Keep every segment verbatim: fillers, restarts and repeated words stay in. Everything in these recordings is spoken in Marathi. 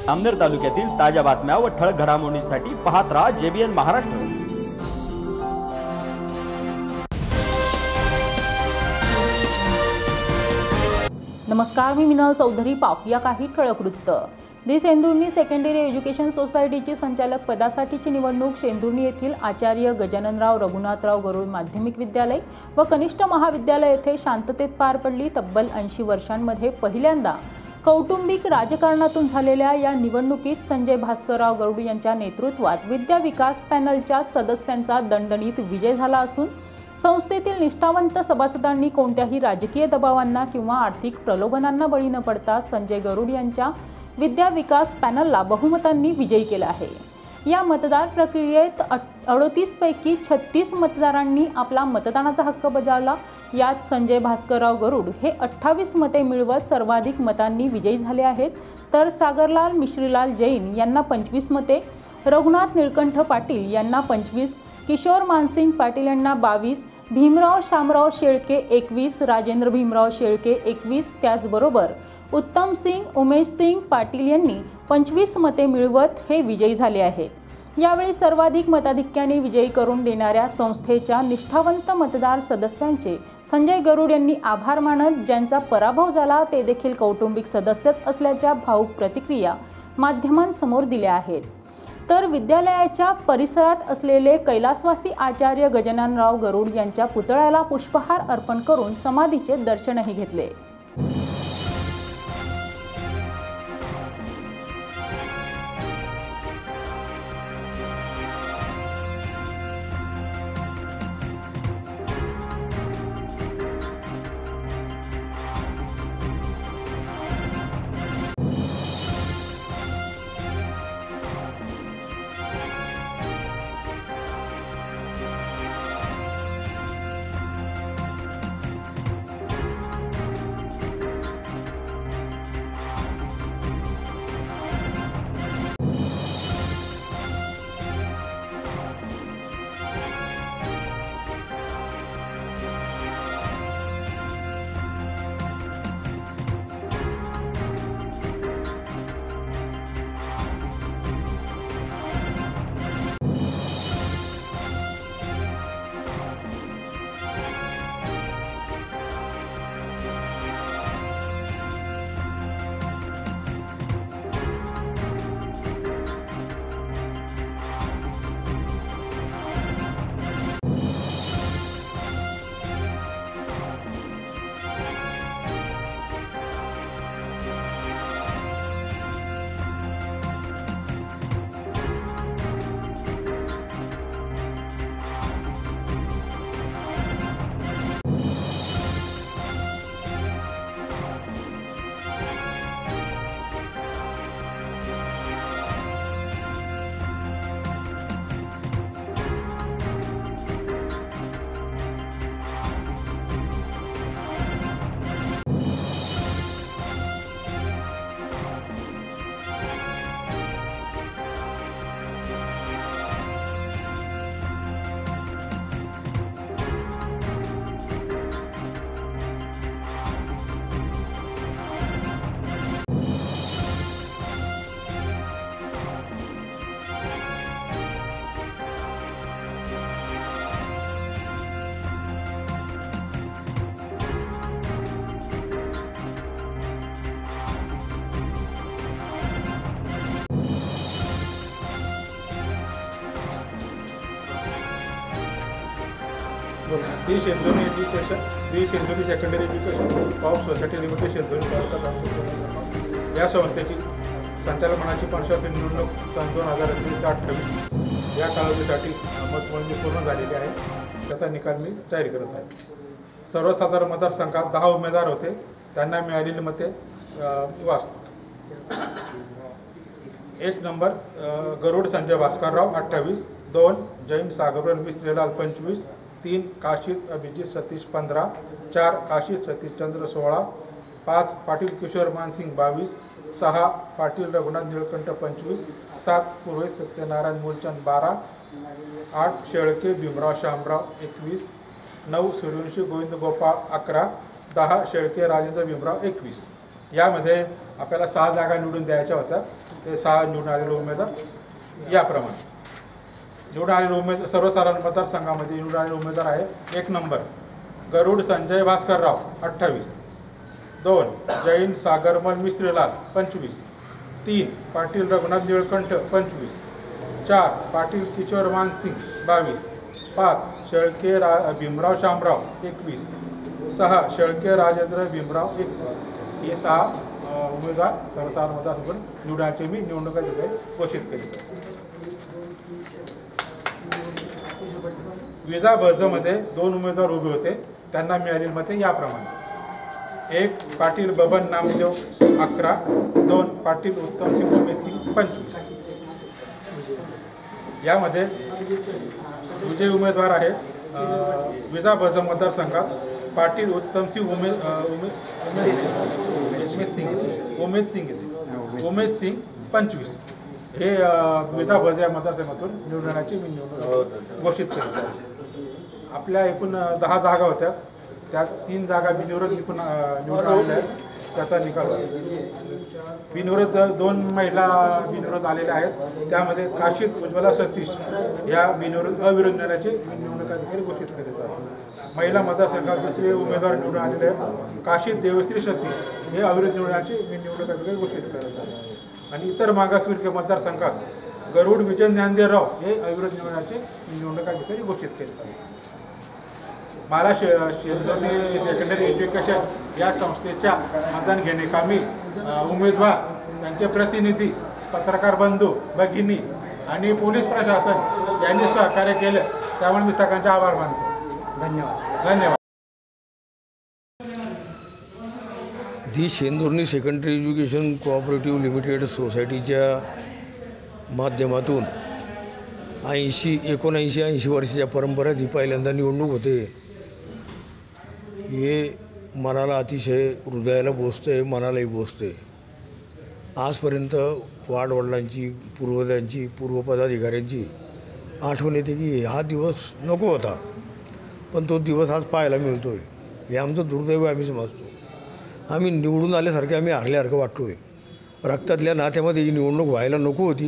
अमनेर तालुक्यातील ताज्या बातम्या व ठळक घडामोडींसाठी पाहत राहा जेबीएन महाराष्ट्र। नमस्कार, मी मिनल चौधरी। पाहूया काही ठळक वृत्त। दी सेंदुर्णी सेकंडरी एज्युकेशन सोसायटीची संचालक पदासाठीची निवडणूक सेंदुर्णी येथील आचार्य गजाननराव रघुनाथराव गरुड माध्यमिक विद्यालय व कनिष्ठ महाविद्यालय येथे शांततेत पार पडली। तब्बल ऐंशी वर्षांमध्ये पहिल्यांदा कौटुंबिक राजकारणातून झालेल्या या निवडणुकीत संजय भास्करराव गरुड यांच्या नेतृत्वात विद्या विकास पॅनलच्या सदस्यांचा दणदणीत विजय झाला असून संस्थेतील निष्ठावंत सभासदांनी कोणत्याही राजकीय दबावांना किंवा आर्थिक प्रलोभनांना बळी न पडता संजय गरुड यांच्या विद्या विकास पॅनलला बहुमतांनी विजयी केले आहे। या मतदार प्रक्रियेत अडतीस पैकी छत्तीस मतदारांनी आपला मतदानाचा हक्क बजावला। यात संजय भास्करराव गरुड हे अठ्ठावीस मते मिळवत सर्वाधिक मतांनी विजयी झाले आहेत, तर सागरलाल मिश्रीलाल जैन यांना पंचवीस मते, रघुनाथ निळकंठ पाटील यांना पंचवीस, किशोर मानसिंग पाटील यांना बावीस, भीमराव शामराव शेळके एकवीस, राजेंद्र भीमराव शेळके एकवीस, त्याचबरोबर उत्तम सिंग उमेश सिंग पाटील यांनी पंचवीस मते मिळवत हे विजयी झाले आहेत। यावेळी सर्वाधिक मताधिक्याने विजयी करून देणाऱ्या संस्थेच्या निष्ठावंत मतदार सदस्यांचे संजय गरुड यांनी आभार मानत ज्यांचा पराभव झाला ते देखील कौटुंबिक सदस्यच असल्याच्या भावुक प्रतिक्रिया माध्यमांसमोर दिल्या आहेत। तर विद्यालयाच्या परिसरात असलेले कैलासवासी आचार्य गजाननराव गरुड यांच्या पुतळ्याला पुष्पहार अर्पण करून समाधीचे दर्शनही घेतले। The Sendurni education the Sendurni secondary education of society limited Sendurni taluka या संस्थेची संचालकमंडळाची पंचावन्न निवडणूक सन दोन हजार एकवीस ते अठ्ठावीस या कालावधीसाठी मतमोजणी पूर्ण झालेली आहे। त्याचा निकाल मी जाहीर करत आहे। सर्वसाधारण मतदारसंघात दहा उमेदवार होते, त्यांना मिळालेली मते वाचतो। एक नंबर गरुड संजय भास्करराव अठ्ठावीस, दोन जैन सागरलाल मिश्रीलाल पंचवीस, तीन काशीद अभिजित सतीश पंधरा, चार काशीद सतीश चंद्र सोळा, पाच पाटील किशोर मानसिंग बावीस, सहा पाटील रघुनाथ निळकंठ पंचवीस, सात पुरोहित सत्यनारायण मूलचंद बारा, आठ शेळके भीमराव शामराव एकवीस, नऊ सूर्यवंशी गोविंद गोपाळ अकरा, दहा शेळके राजेंद्र भीमराव एकवीस। यामध्ये आपल्याला सहा जागा निवडून द्यायच्या होत्या। ते सहा निवडून आलेले उमेदवार याप्रमाणे. निवडून आलेले उमेदवार सर्वसाधारण मतदारसंघामध्ये निवडून आलेले उमेदवार आहे. एक नंबर गरुड संजय भास्करराव अठ्ठावीस. दोन जैन सागरमल मिश्रीलाल पंचवीस. तीन पाटील रघुनाथ निळकंठ पंचवीस. चार पाटील किशोर मानसिंग बावीस. पाच शेळके रा भीमराव शामराव एकवीस. सहा शेळके राजेंद्र भीमराव एकवीस. हे सहा उमेदवार सर्वसाधारण मतदारसंघ निवडण्याचे मी निवडणुकीचे घोषित केले. विजा बर्जमध्ये दोन उमेदवार उभे होते. त्यांना मिळालेली मते याप्रमाणे. एक पाटील बबन नामदेव अकरा. दोन पाटील उत्तमसिंग उमेदसिंग पंचवीस. यामध्ये विजयी उमेदवार आहेत विजा बर्ज मतदारसंघात पाटील उत्तमसिंग उमेद उमेद सिंग उमेद सिंग उमेद सिंग पंचवीस हे विजा बर्ज या मतदारसंघातून निवडण्याची मी निवडणूक घोषित केली. आपल्या एकूण दहा जागा होत्या. त्यात तीन जागा बिनविरोध निवडून निवडून आलेल्या आहेत. त्याचा निकाल बिनविरोध दोन महिला बिनविरोध आलेल्या आहेत. त्यामध्ये काशीद उज्ज्वला सतीश या बिनविरोध अविरोध निर्णयाचे निवडणुकाधिकारी घोषित केले जातात. महिला मतदारसंघात दुसरे उमेदवार निवडून आलेले आहेत. काशीद देवश्री सतीश हे अविरोध निवडण्याचे निवडणुकाधिकारी घोषित केले जातात. आणि इतर मागासवर्गीय मतदारसंघात गरुड विजय ज्ञानदेवराव हे अविरोध निवडण्याचे निवडणुकाधिकारी घोषित केले जातात. महाराष्ट्र शेंदुर्णी सेकंडरी एज्युकेशन या संस्थेच्या मतदान घेणे कामी उमेदवार, त्यांचे प्रतिनिधी, पत्रकार बंधू भगिनी आणि पोलीस प्रशासन यांनी सहकार्य केले. त्यामुळे मी सगळ्यांचे आभार मानतो. धन्यवाद. धन्यवाद. The Shendurni secondary education cooperative limited सोसायटीच्या माध्यमातून ऐंशी एकोणऐंशी ऐंशी वर्षाच्या परंपरेत ही पहिल्यांदा निवडणूक होते. हे मनाला अतिशय हृदयाला बोचते, मनालाही बोचते. आजपर्यंत वाडवडिलांची, पूर्वजांची, पूर्वपदाधिकाऱ्यांची आठवण येते की हा दिवस नको होता, पण तो दिवस आज पाहायला मिळतो आहे. हे आमचं दुर्दैव आम्ही समजतो. आम्ही निवडून आल्यासारखे आम्ही हरल्यासारखं वाटतो आहे. रक्तातल्या नात्यामध्ये ही निवडणूक व्हायला नको होती.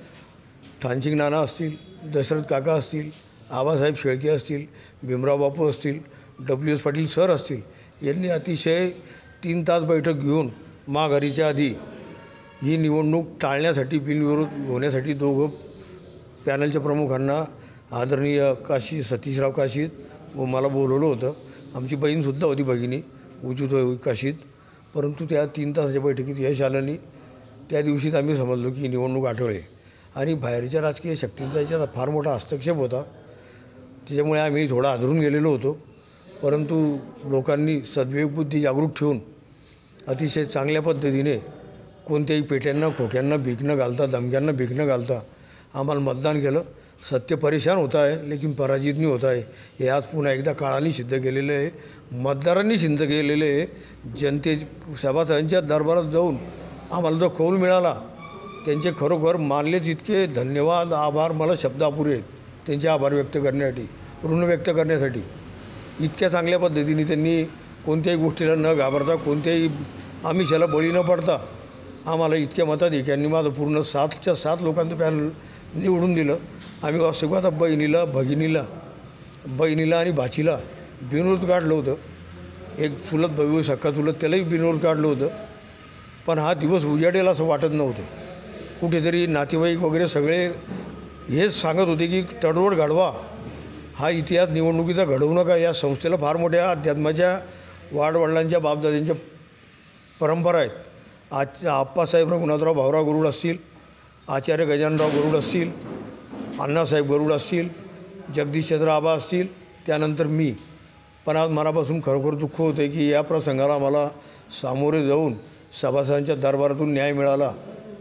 ठाणसिंग नाना असतील, दशरथ काका असतील, आबासाहेब शेळके असतील, भीमराव बापू असतील, डब्ल्यू एस पाटील सर असतील, यांनी अतिशय तीन तास बैठक घेऊन माघारीच्या आधी ही निवडणूक टाळण्यासाठी, बिनविरोध होण्यासाठी दोघं पॅनलच्या प्रमुखांना आदरणीय काशी सतीशराव काशीद व मला बोलवलं होतं. आमची बहीणसुद्धा होती, भगिनी उचित काशीद. परंतु त्या तीन तासाच्या बैठकीत यश आलं नाही. त्या दिवशीच आम्ही समजलो की ही निवडणूक आठवले आणि बाहेरच्या राजकीय शक्तींचा याच्यात फार मोठा हस्तक्षेप होता. त्याच्यामुळे आम्ही थोडा आदरून गेलेलो होतो. परंतु लोकांनी सद्विवेक बुद्धी जागरूक ठेवून अतिशय चांगल्या पद्धतीने कोणत्याही पेट्यांना, खोक्यांना भीक न घालता, धमक्यांना भीक न घालता आम्हाला मतदान केलं. सत्य परेशान होता आहे, लेकिन पराजित नाही होत आहे. हे आज पुन्हा एकदा काळाने सिद्ध केलेलं आहे, मतदारांनी सिद्ध केलेलं आहे. जनते सभासदांच्या दरबारात जाऊन आम्हाला जो कौल मिळाला, त्यांचे खरोखर मानले तितके धन्यवाद, आभार मला शब्द अपुरे आहेत त्यांचे आभार व्यक्त करण्यासाठी, ऋण व्यक्त करण्यासाठी. इतक्या चांगल्या पद्धतीने त्यांनी कोणत्याही गोष्टीला न घाबरता, कोणत्याही आमिषाला बळी न पडता आम्हाला इतक्या मताधिक्यांनी माझं पूर्ण सातच्या सात लोकांचं पॅनल निवडून दिलं. आम्ही वास्तविक आता बहिणीला, भगिनीला, बहिणीला आणि भाचीला बिनविरोध काढलं होतं. एक चुलत भाऊ सक्का चुलत त्यालाही बिनविरोध काढलं होतं. पण हा दिवस उजाडेल असं वाटत नव्हतं. कुठेतरी नातेवाईक वगैरे सगळे हेच सांगत होते की तडजोड घडवा, हा इतिहास निवडणुकीचा घडवू नका. या संस्थेला फार मोठ्या अध्यात्माच्या, वाडवडिलांच्या, बापदादांच्या परंपरा आहेत. आज आप्पासाहेब रघुनाथराव भाऊराव गरुड असतील, आचार्य गजाननराव गरुड असतील, अण्णासाहेब गरुड असतील, जगदीशचंद्र आबा असतील, त्यानंतर मी. पण आज मनापासून खरोखर दुःख होतं की या प्रसंगाला मला सामोरे जाऊन सभासदांच्या दरबारातून न्याय मिळाला,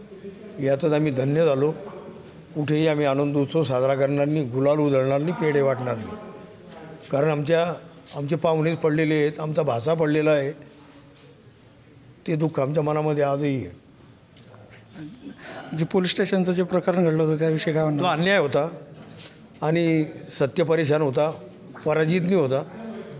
यातच आम्ही धन्य झालो. कुठेही आम्ही आनंदोत्सव साजरा करणार नाही, गुलाल उधळणार नाही, पेढे वाटणार नाही. कारण आमच्या आमचे पाहुणेच पडलेले आहेत, आमचा भाचा पडलेला आहे. ते दुःख आमच्या मनामध्ये आजही आहे. जे पोलीस स्टेशनचं जे प्रकरण घडलं होतं त्याविषयी काय म्हणतो? तो अन्याय होता आणि सत्य परेशान होता, पराजित नाही होता.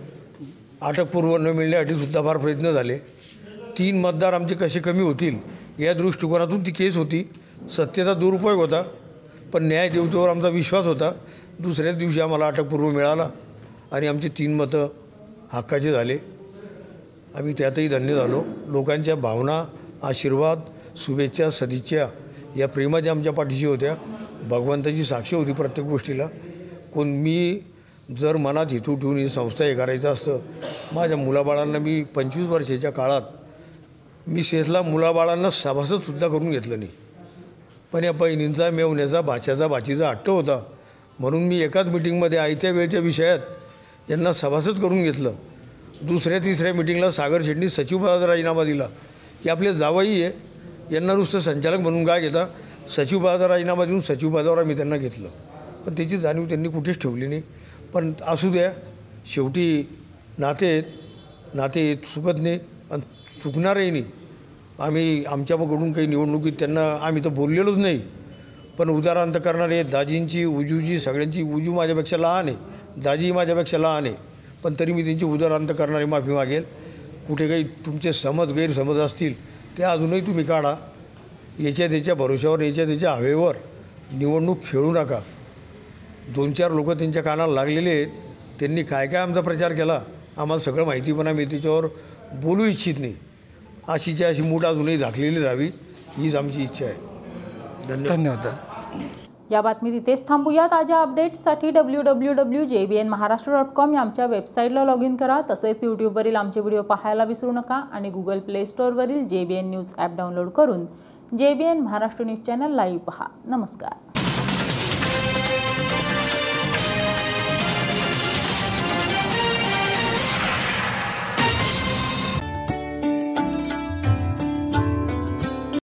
अटकपूर्व न मिळण्यासाठी सुद्धा फार प्रयत्न झाले. तीन मतदार आमचे कसे कमी होतील या दृष्टिकोनातून ती केस होती. सत्तेचा दुरुपयोग होता, पण न्यायदेवतेवर आमचा विश्वास होता. दुसऱ्याच दिवशी आम्हाला अटकपूर्व मिळाला आणि आमची तीन मतं हक्काचे झाले. आम्ही त्यातही धन्य झालो. लोकांच्या भावना, आशीर्वाद, शुभेच्छा, सदिच्छा या प्रेमाच्या आमच्या पाठीशी होत्या. भगवंताची साक्ष होती प्रत्येक गोष्टीला. कोण मी जर मनात हेतू ठेवून ही संस्था हे करायचं असतं, माझ्या मुलाबाळांना मी पंचवीस वर्षाच्या काळात मी शेतला मुलाबाळांना सभासदसुद्धा करून घेतलं नाही. पण या बहिणींचा, मेवण्याचा, भाच्याचा, भाचीचा हट्ट होता म्हणून मी एकाच मिटिंगमध्ये आयत्या वेळच्या विषयात यांना सभासद करून घेतलं. दुसऱ्या तिसऱ्या मिटिंगला सागर शेट्टी सचिवपदाचा राजीनामा दिला की आपले जावई आहे, यांना नुसतं संचालक म्हणून काय घेता, सचिवपदाचा राजीनामा देऊन सचिवपदावर आम्ही त्यांना घेतलं. पण त्याची जाणीव त्यांनी कुठेच ठेवली नाही. पण असू द्या, शेवटी नाते आहेत, नाते चुकत नाही आणि चुकणारही नाही. आम्ही आमच्याकडून काही निवडणुकीत त्यांना आम्ही तर बोललेलोच नाही, पण उदाहरण तर करणारे दाजींची, उजूची, सगळ्यांची, उजू माझ्यापेक्षा लहान आहे, दाजी माझ्यापेक्षा लहान आहे, पण तरी मी त्यांची उदाहरण करणारे माफी मागेल. कुठे काही तुमचे समज गैरसमज असतील ते अजूनही तुम्ही काढा. याच्या त्याच्या भरोश्यावर, याच्या त्याच्या हवेवर निवडणूक खेळू नका. दोन चार लोक त्यांच्या कानाला लागलेले आहेत, त्यांनी काय काय आमचा प्रचार केला आम्हाला सगळं माहिती, पण आम्ही त्याच्यावर बोलू इच्छित नाही. अशीच्या अशी मूठ अजूनही झाकलेली राहावी हीच आमची इच्छा आहे. धन्यवाद. धन्यवाद. या बातमीत इथेच थांबूया. ताज्या अपडेट्ससाठी W W W J B N Maharashtra dot com या आमच्या वेबसाईटला लॉग इन करा. तसेच यूट्यूबवरील आमचे व्हिडिओ पाहायला विसरू नका आणि गुगल प्ले स्टोअरवरील J B N news app download करून J B N Maharashtra news channel live पहा. नमस्कार.